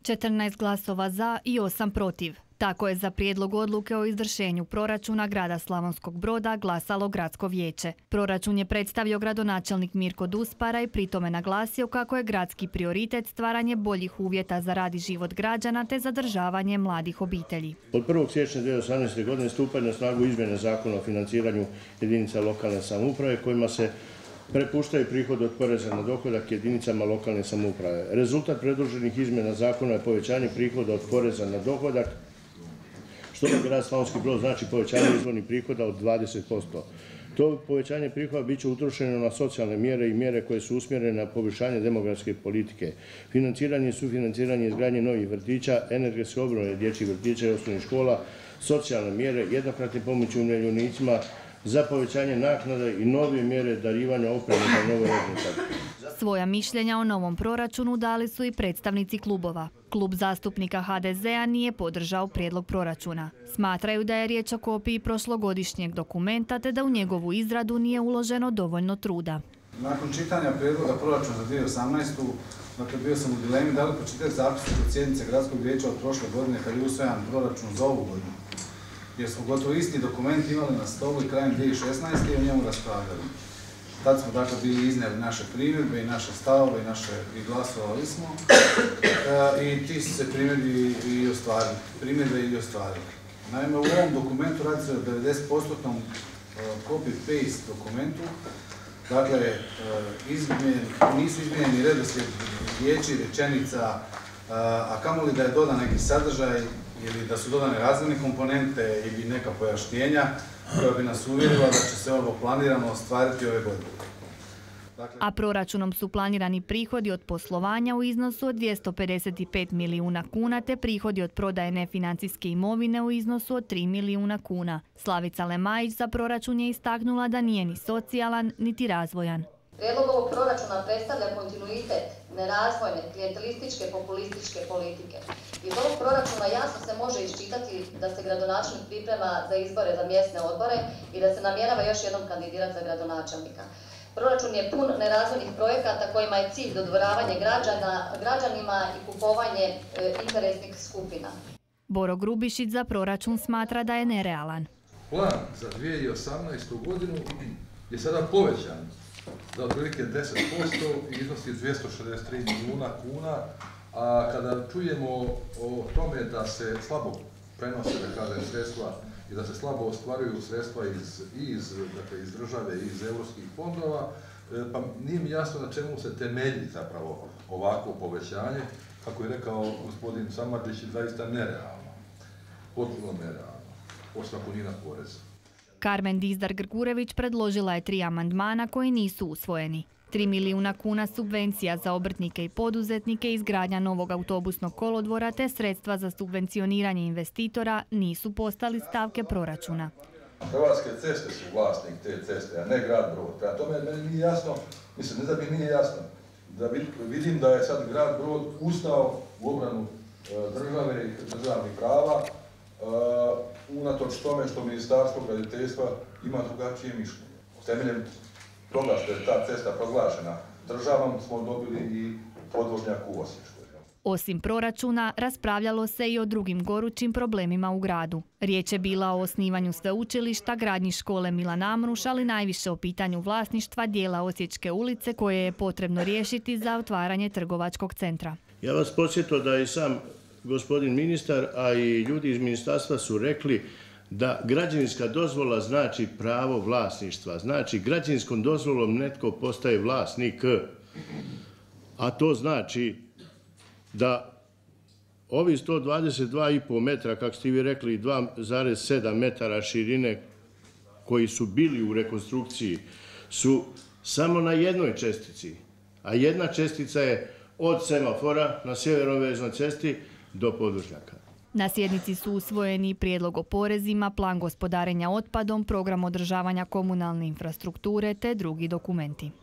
14 glasova za i 8 protiv. Tako je za prijedlog odluke o izvršenju proračuna grada Slavonskog Broda glasalo Gradsko vijeće. Proračun je predstavio gradonačelnik Mirko Duspara i pritome naglasio kako je gradski prioritet stvaranje boljih uvjeta za rad i život građana te zadržavanje mladih obitelji. Od 1. siječnja 2018. godine stupaju na snagu izmjene Zakona o financiranju jedinica lokalne samouprave kojima se prepuštaju prihod od poreza na dohodak jedinicama lokalne samouprave. Rezultat predloženih izmjena zakona je povećanje prihoda od poreza na dohodak, što za grad Slavonski Brod znači povećanje izvornih prihoda od 20%. To povećanje prihoda bit će utrošeno na socijalne mjere i mjere koje su usmjerene na poboljšanje demografske politike, financiranje i sufinanciranje izgradnje novih vrtića, energetske obnove dječjih vrtića i osnovnih škola, socijalne mjere, jednokratne pomoći umirovljenicima, za povećanje naknada i nove mjere darivanja opreme za novorođenčad. Svoja mišljenja o novom proračunu dali su i predstavnici klubova. Klub zastupnika HDZ-a nije podržao prijedlog proračuna. Smatraju da je riječ o kopiji prošlogodišnjeg dokumenta te da u njegovu izradu nije uloženo dovoljno truda. Nakon čitanja prijedloga proračuna za 2018. Dakle, bio sam u dilemi da li pročitati zapisnik od sjednice Gradskog vijeća od prošle godine kad je usvojan proračun za ovu godinu. Jer smo gotovo isti dokument imali na stolu i krajem 2016. i o njemu raspravljali. Tad smo dakle bili iznijeli naše primjedbe i naše stavove i glasovali smo i ti su se primjedbe i ostvarili. Naime, u ovom dokumentu radi se o 90% copy-paste dokumentu. Dakle, nisu izmijenjeni redoslijed riječi, rečenica, a kamoli da je dodan neki sadržaj ili da su dodane razvojne komponente ili neka pojašnjenja koja bi nas uvjerila da će se ovo planirano ostvariti ove godine. A proračunom su planirani prihodi od poslovanja u iznosu od 255 milijuna kuna te prihodi od prodaje nefinancijske imovine u iznosu od 3 milijuna kuna. Slavica Lemajić za proračun je istaknula da nije ni socijalan niti razvojan. Prijedlog ovog proračuna predstavlja kontinuitet nerazvojne, klijentelističke, populističke politike. Iz ovog proračuna jasno se može iščitati da se gradonačelnik priprema za izbore za mjesne odbore i da se namjerava još jednom kandidirati za gradonačelnika. Proračun je pun nerazvojnih projekata kojima je cilj dodvoravanje građanima i kupovanje interesnih skupina. Boro Grubišić za proračun smatra da je nerealan. Plan za 2018. godinu je sada povećan za otprilike 10% i iznosi 263 milijuna kuna, a kada čujemo o tome da se slabo prenose, da kažem, sredstva i da se slabo ostvaruju sredstva iz države i iz europskih fondova, pa nije mi jasno na čemu se temelji zapravo ovako povećanje, kako je rekao gospodin Samardžić, zaista nerealno, potpuno nerealno, posla punina poreza. Karmen Dizdar-Grgurević predložila je 3 amandmana koji nisu usvojeni. 3 milijuna kuna subvencija za obrtnike i poduzetnike, izgradnja novog autobusnog kolodvora te sredstva za subvencioniranje investitora nisu postali stavke proračuna. Hrvatske ceste su vlasnik te ceste, a ne grad Brod. Prema tome meni nije jasno, mislim ne da mi nije jasno, da vidim da je sad grad Brod ustao u obranu države i državnih prava, unatoč tome što Ministarstvo graditeljstva ima drugačije mišljenje. Temeljem toga što je ta cesta proglašena državom smo dobili i podvožnjak u Osječkoj. Osim proračuna, raspravljalo se i o drugim gorućim problemima u gradu. Riječ je bila o osnivanju sveučilišta, gradnji škole Milan Amruš, ali najviše o pitanju vlasništva dijela Osječke ulice koje je potrebno riješiti za otvaranje trgovačkog centra. Ja vas podsjetio da i sam gospodin ministar, a i ljudi iz ministarstva su rekli da građevinska dozvola znači pravo vlasništva. Znači, građevinskom dozvolom netko postaje vlasnik, a to znači da ovi 122,5 metra, kako ste vi rekli, 2,7 metara širine koji su bili u rekonstrukciji su samo na jednoj čestici, a jedna čestica je od semafora na sjeverovežnoj cesti do podvožnjaka. Na sjednici su usvojeni prijedlog o porezima, plan gospodarenja otpadom, program održavanja komunalne infrastrukture te drugi dokumenti.